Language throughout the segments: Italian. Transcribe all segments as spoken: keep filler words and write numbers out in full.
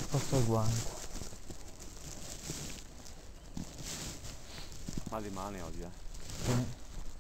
sposto il guanto. Mal di mani oggi, eh. Sì.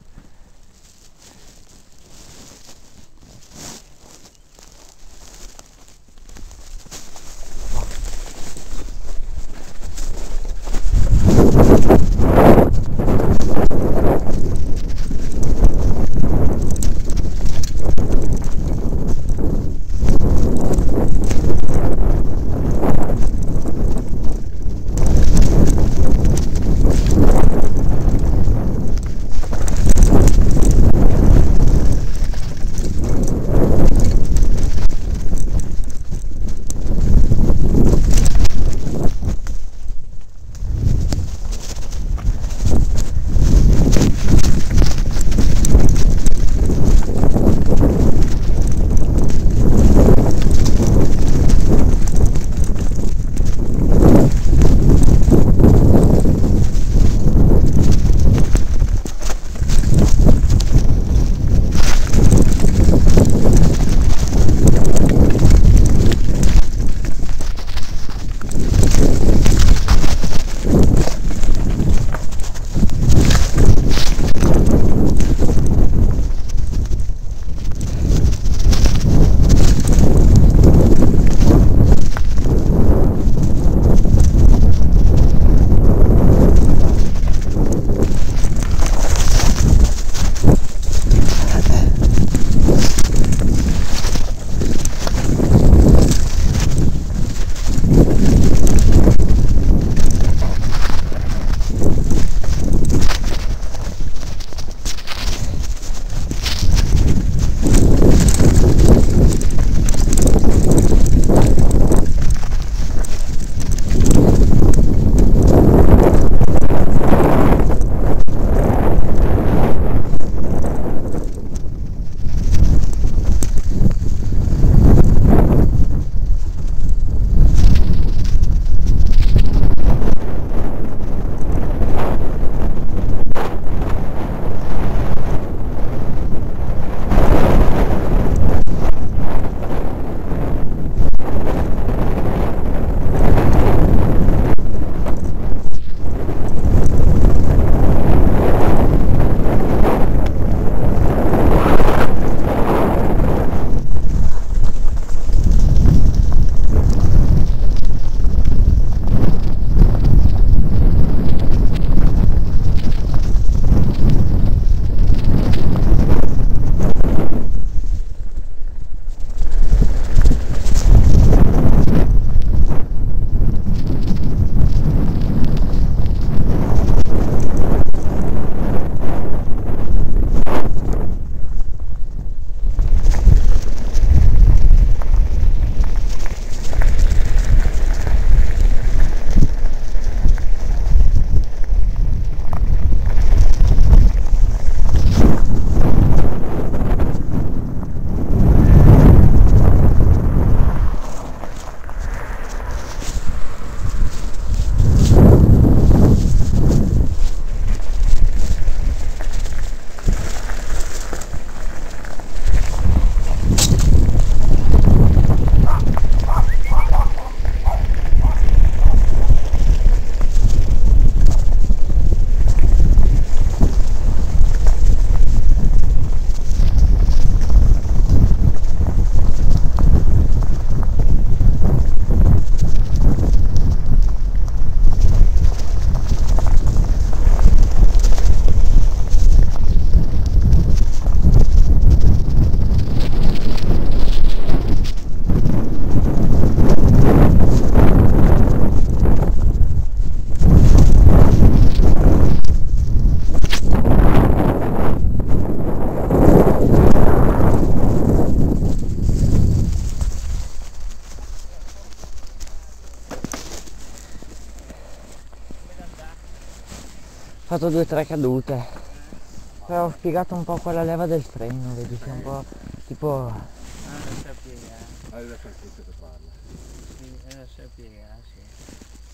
Ho fatto due o tre cadute, però ho spiegato un po' quella leva del freno, vedi, c'è un po' tipo... Ah, non sa piegare. Ah, adesso anche questo parla. Sì, non sa piegare, sì.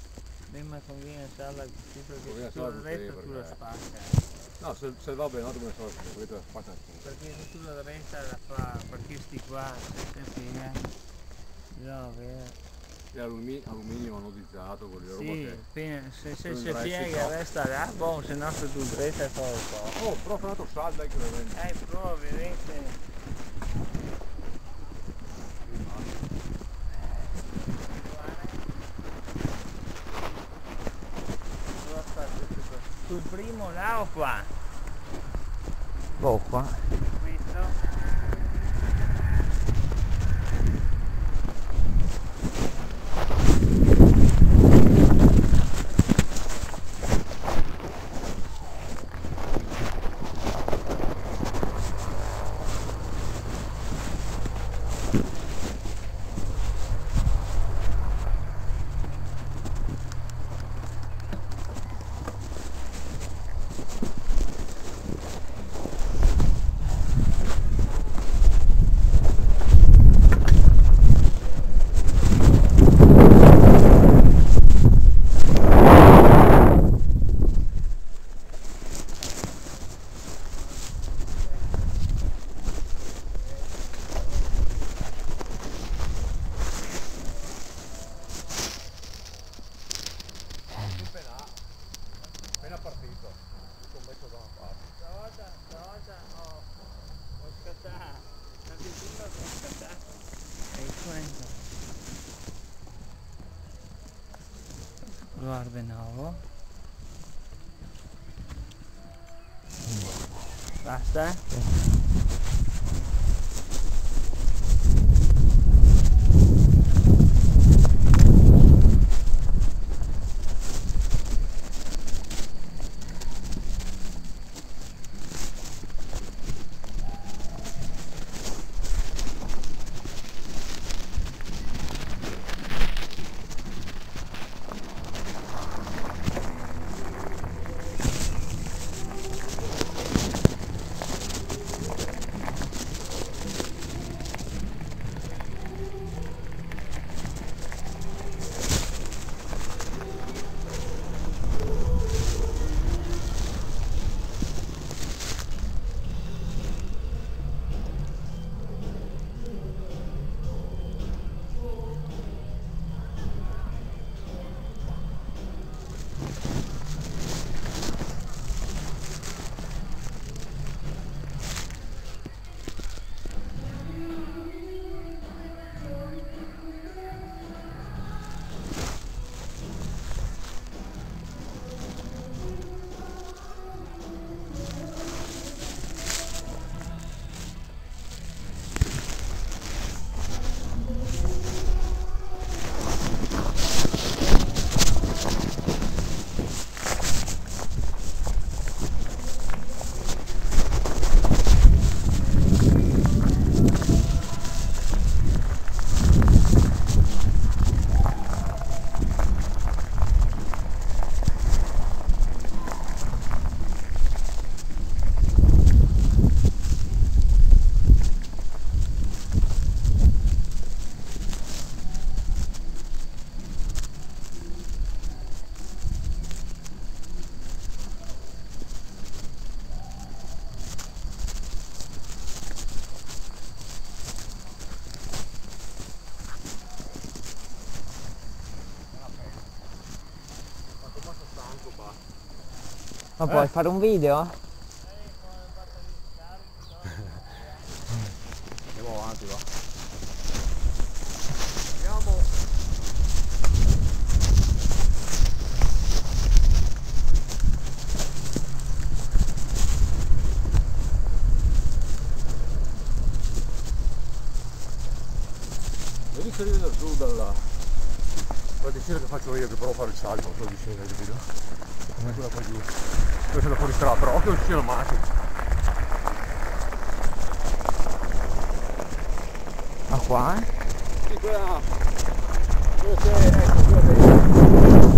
A me conviene farla tipo Conviene che farla sulla così, destra tu la perché- spacca. No, se, se va bene, no, come so, vedete la spacca. Perché se tu la destra la fa, perché sti qua, se piega, no, vero. È alluminio, alluminio anodizzato, voglio roba Sì, che... appena- se, se non si dovrà essere piega troppo. resta là, boh, se no se tu dritta e fa un po'. Oh, però ho trovato salda che lo vende. Eh, però vedete. Dove sta questo? Sul primo là o qua? Boh, qua. Questo? Appena partito, tutto messo da una parte. Stavolta, stavolta ho, ho scattato, addirittura ho scattato. E questo. Guarda nuovo. Basta? Ma puoi Eh. fare un video? Andiamo avanti, va. Andiamo. Vedi se rivedo giù dalla... quella discesa che faccio io, che provo a fare il salto, quella discesa, capito? Come quella qua giù. Questa è da fuori strada, però occhio che ci sia una macchina. Ma qua? Eh? Sì, quella... dove c'è, ecco, quella dentro.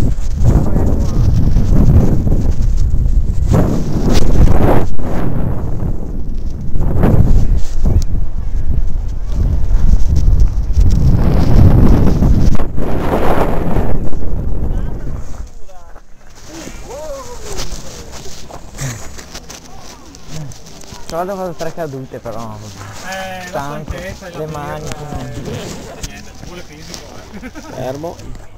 Stavolta ho fatto tre cadute però. Eh, Stanco, la stanchezza, le mani. birra, eh, niente, ci vuole fisico, eh. Fermo.